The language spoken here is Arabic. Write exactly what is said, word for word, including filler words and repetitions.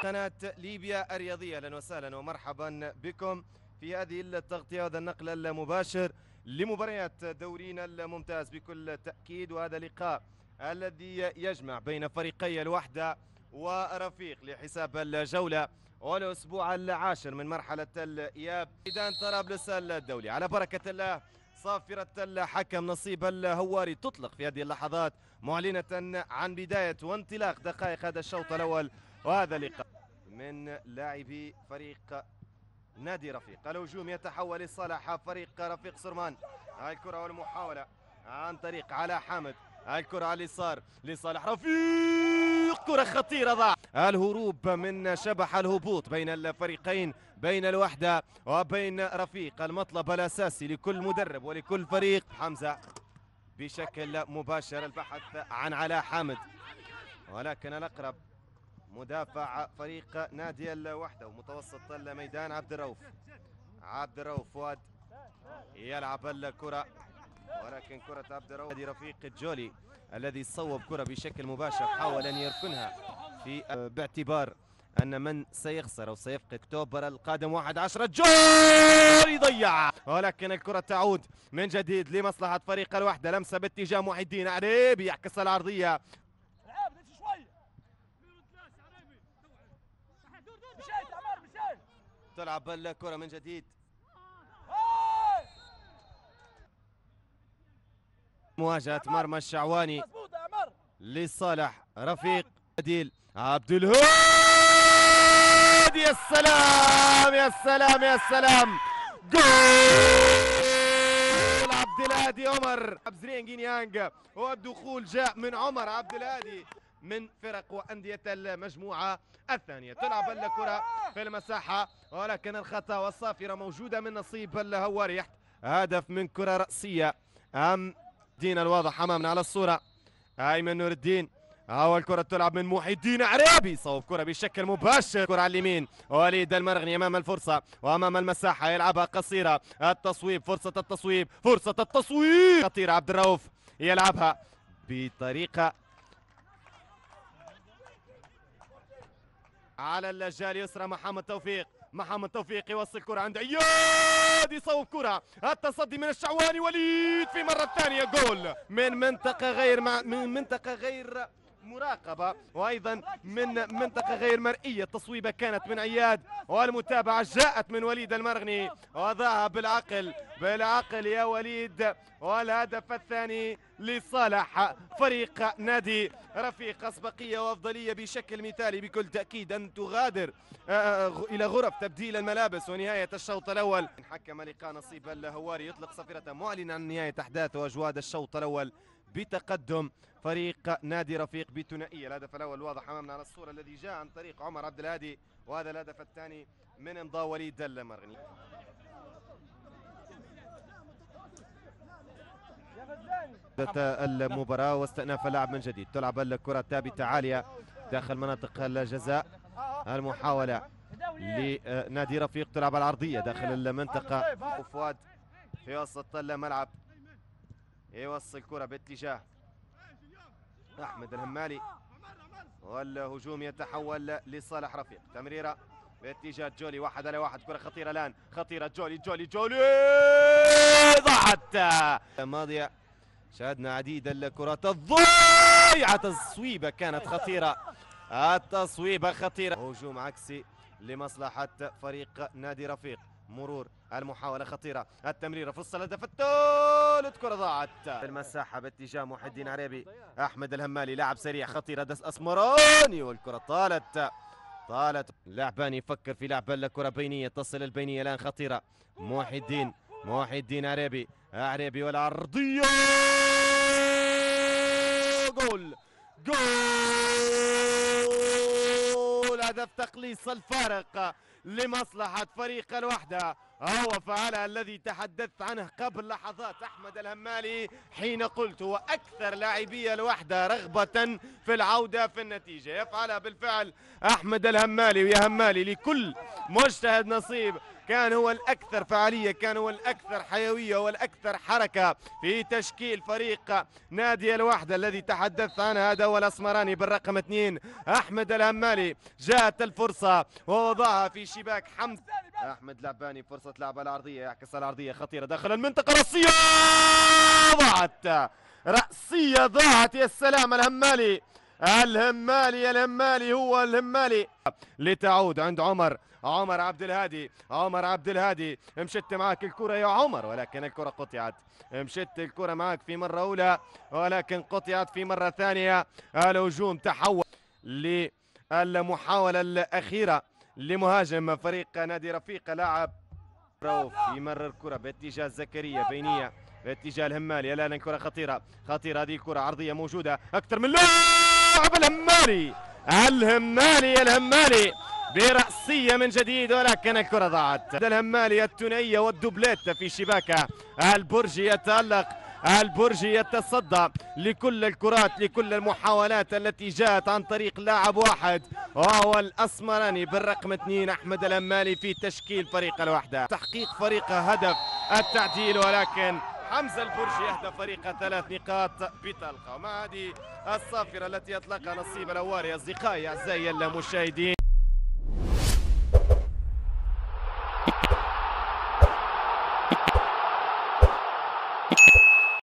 قناة ليبيا الرياضية، أهلا وسهلا ومرحبا بكم في هذه التغطية وهذا النقل المباشر لمباريات دورينا الممتاز بكل تأكيد. وهذا لقاء الذي يجمع بين فريقي الوحدة ورفيق لحساب الجولة والأسبوع العاشر من مرحلة الإياب ميدان طرابلس الدولي. على بركة الله صافرة الحكم نصيب الهواري تطلق في هذه اللحظات معلنة عن بداية وانطلاق دقائق هذا الشوط الأول. وهذا اللقاء من لاعبي فريق نادي رفيق. الهجوم يتحول لصالح فريق رفيق سرمان. هاي الكرة والمحاولة عن طريق علاء حامد. هاي الكرة على اليسار لصالح رفيق، كرة خطيرة ضاع. الهروب من شبح الهبوط بين الفريقين، بين الوحدة وبين رفيق، المطلب الأساسي لكل مدرب ولكل فريق. حمزة بشكل مباشر البحث عن علاء حامد، ولكن الأقرب مدافع فريق نادي الوحدة ومتوسط الميدان عبد الرؤوف. عبد الرؤوف فؤاد يلعب الكرة، ولكن كرة عبد الرؤوف نادي رفيق الجولي الذي صوب كرة بشكل مباشر، حاول أن يركنها في باعتبار أن من سيخسر أو سيفقد أكتوبر القادم واحد عشرة جول يضيع، ولكن الكرة تعود من جديد لمصلحة فريق الوحدة. لمسة باتجاه محي الدين عريبي يعكس العرضية. تلعب الكرة من جديد، مواجهة مرمى الشعواني لصالح رفيق. بديل عبد الهادي، يا سلام يا سلام يا سلام، جول عبد الهادي عمر. بزرين يانج، والدخول جاء من عمر عبد الهادي من فرق وأندية المجموعة الثانية. تلعب الكرة في المساحة، ولكن الخطأ والصافرة موجودة من نصيب الهواري. هدف من كرة رأسية أم دين الواضح أمامنا على الصورة. أيمن نور الدين، أول كرة تلعب من محي الدين عريبي، صوب كرة بشكل مباشر. كرة على اليمين، وليد المرغني أمام الفرصة وأمام المساحة، يلعبها قصيرة. التصويب، فرصة التصويب، فرصة التصويب خطيرة. عبد الرؤوف يلعبها بطريقة على الجهة اليسرى. محمد توفيق، محمد توفيق يوصل كرة عند عياد، يصوب كرة. التصدي من الشعواني، وليد في مرة ثانية جول من منطقة غير مع... من منطقة غير مراقبة، وأيضا من منطقة غير مرئية. التصويبة كانت من عياد، والمتابعة جاءت من وليد المرغني، وضعها بالعقل بالعقل يا وليد. والهدف الثاني لصالح فريق نادي رفيق. أسبقية وأفضلية بشكل مثالي بكل تأكيد أن تغادر إلى غرف تبديل الملابس ونهاية الشوط الأول. حكم لقاء نصيب الهواري يطلق صفيرته معلنا عن نهاية أحداث وأجواد الشوط الأول بتقدم فريق نادي رفيق بثنائية. الهدف الأول واضح أمامنا على الصورة الذي جاء عن طريق عمر عبد الهادي، وهذا الهدف الثاني من امضاء وليد المرغني. المباراة واستئناف اللعب من جديد. تلعب الكرة ثابتة عالية داخل مناطق الجزاء. المحاولة لنادي رفيق، تلعب العرضية داخل المنطقة. وفؤاد في وسط الملعب يوصل كرة باتجاه أحمد الهمالي، والهجوم يتحول لصالح رفيق. تمريرة باتجاه جولي، واحد على واحد، كرة خطيرة الآن، خطيرة. جولي جولي جولي ضاعت. الماضية شاهدنا عديد الكرات الضايعة، تصويبة كانت خطيرة، التصويبة خطيرة. هجوم عكسي لمصلحة فريق نادي رفيق. مرور، المحاولة خطيرة، التمريرة، فرصة الهدف الثالث، كرة ضاعت في المساحة باتجاه محي الدين عريبي. أحمد الهمالي لاعب سريع، خطيرة، دس أسمراني، والكرة طالت طالت. لاعبان يفكر في لعب الكرة بينية، تصل البينية الآن، خطيرة. محي الدين محي الدين عريبي عريبي والعرضية، جول جول، هدف تقليص الفارق لمصلحة فريق الوحدة. هو فعلها الذي تحدثت عنه قبل لحظات أحمد الهمالي حين قلت هو أكثر لاعبي الوحدة رغبة في العودة في النتيجة. يفعلها بالفعل أحمد الهمالي، ويا همالي لكل مجتهد نصيب. كان هو الأكثر فعالية، كان هو الأكثر حيوية والأكثر حركة في تشكيل فريق نادي الوحدة الذي تحدثت عنه. هذا هو الأسمراني بالرقم اثنين أحمد الهمالي. جاءت الفرصة ووضعها في شباك حمزة أحمد لعباني. فرصة لعبة العرضية، يعكس العرضية خطيرة داخل المنطقة. رأسية ضاعت، رأسية ضاعت. يا سلام الهمالي، الهمالي الهمالي هو الهمالي. لتعود عند عمر عمر عبد الهادي. عمر عبد الهادي مشت معك الكرة يا عمر، ولكن الكرة قطعت. مشت الكرة معك في مرة أولى ولكن قطعت في مرة ثانية. الهجوم تحول للمحاولة الأخيرة لمهاجم فريق نادي رفيق. لاعب روف يمرر الكرة باتجاه زكريا بينية باتجاه الهمالي. الآن الكرة خطيرة خطيرة. هذه الكرة عرضية موجودة أكثر من لاعب. الهمالي الهمالي الهمالي برأسية من جديد، ولكن الكرة ضاعت. الهمالي الثنائية والدوبليت في شباكه. البرجي يتألق، البرجي يتصدى لكل الكرات لكل المحاولات التي جاءت عن طريق لاعب واحد وهو الأسمراني بالرقم اثنين أحمد الهمالي في تشكيل فريق الوحدة. تحقيق فريقه هدف التعديل، ولكن حمزة البرجي يهدف فريقه ثلاث نقاط بطلقة. ومع هذه الصافرة التي يطلقها نصيب الأواري أصدقائي أعزائي المشاهدين.